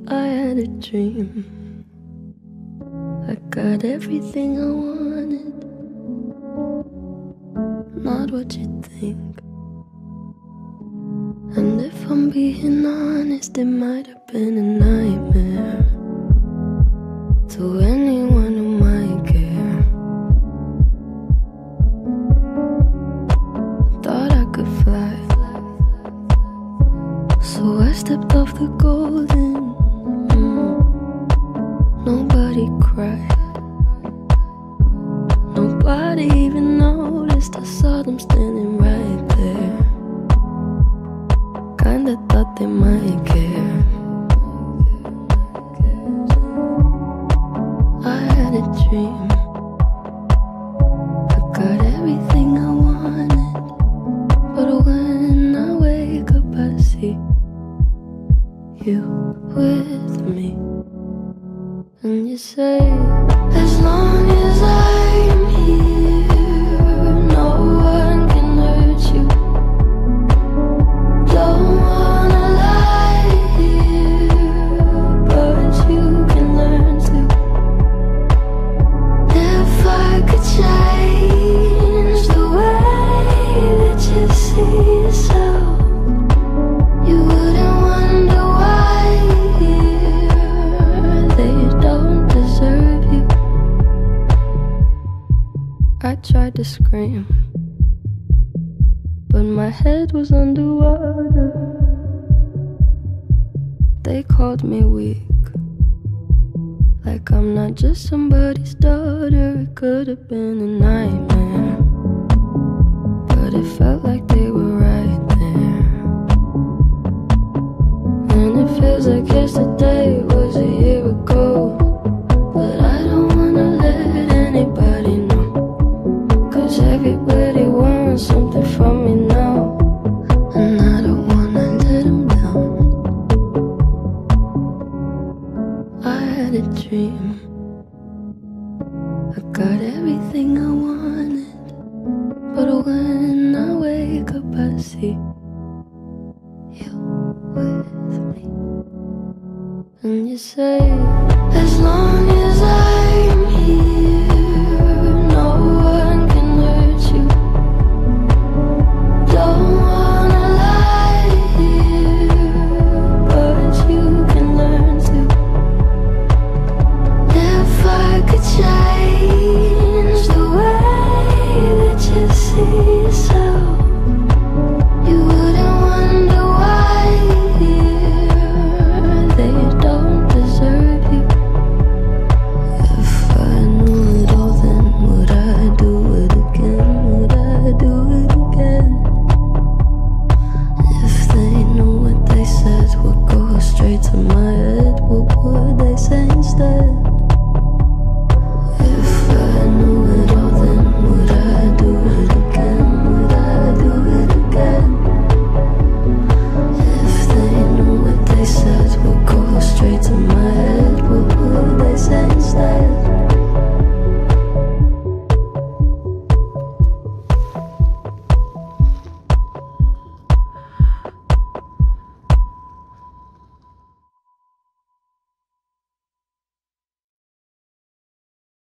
I had a dream. I got everything I wanted, not what you think. And if I'm being honest, it might have been a nightmare to anyone who might care. Thought I could fly, so I stepped off the golden. Nobody cried, nobody even noticed. I saw them standing right there. Kinda thought they might care. I had a dream. I got everything I wanted, but when I wake up I see you with me. And you say, as long as I'm here, no one can hurt you. Don't wanna lie here, but you can learn to. If I could change the way that you see yourself, you wouldn't wonder why they don't deserve you. I tried to scream, but my head was underwater. They called me weak, like I'm not just somebody's daughter. It could have been a nightmare, but it felt like they were right there. And it feels like yesterday was a year ago, but I don't wanna let anybody know, 'cause everybody wants something from me now, and I don't wanna let them down. I had a dream. I got everything I wanted, but when I wake up I see you with me. And you say, as long as